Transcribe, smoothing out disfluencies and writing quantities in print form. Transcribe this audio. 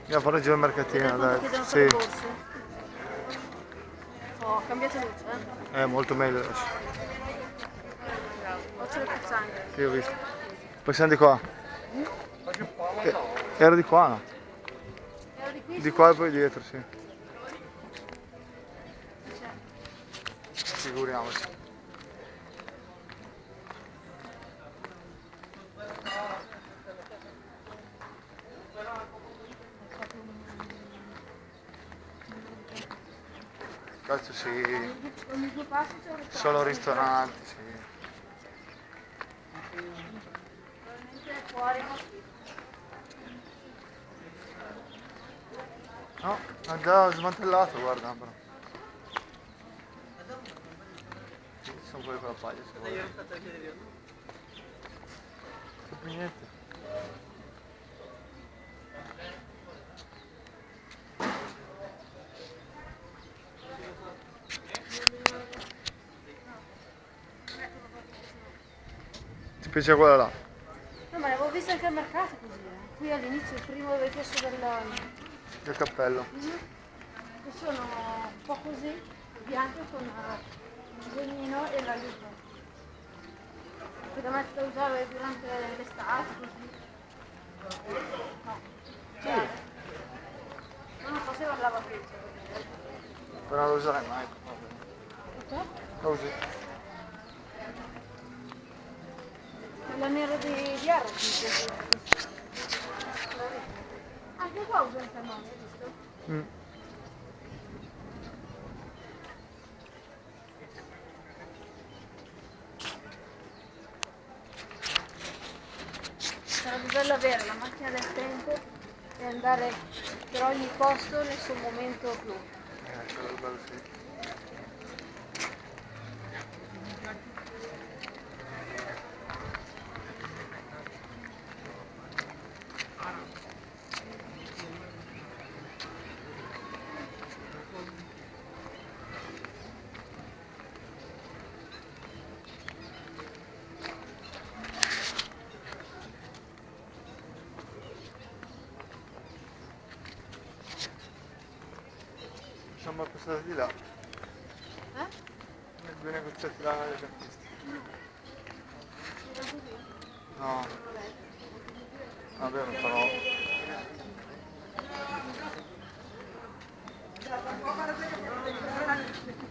Andiamo a fare giù il mercatino, dai. Chiedono per Sì, le borse. Oh, cambiate luce, è molto meglio adesso. Ho c'è le pozzanghere. Sì, ho visto. Poi siamo di qua. Era di qua, no? Era di qui? Di qua e poi dietro, sì. Figuriamoci. Cazzo sì, Ogni due passi c'è un ristorante. solo ristoranti, sì. Probabilmente è fuori. No, ha già smantellato, guarda, però. Sì, sono quelli con la paglia, se vuoi. Non niente. Ti piace quella là? No, ma l'avevo vista anche al mercato così, Qui all'inizio, il primo dove chiesto Del cappello. che sono un po' così, bianche con il disegnino e la luce. Che da mettere da usare durante l'estate, così. No. Cioè, non faceva la lavatrice. Però non lo userai mai. Perché? Lo usi. Quella nera di Arrow. Anche qua usa il cannone, hai visto? Mm. Sarebbe bello avere la macchina del tempo e andare per ogni posto nel suo momento clou. Quello è bello, sì. Siamo passati di là. Due negoziati là degli artisti. No. Vabbè, non farò.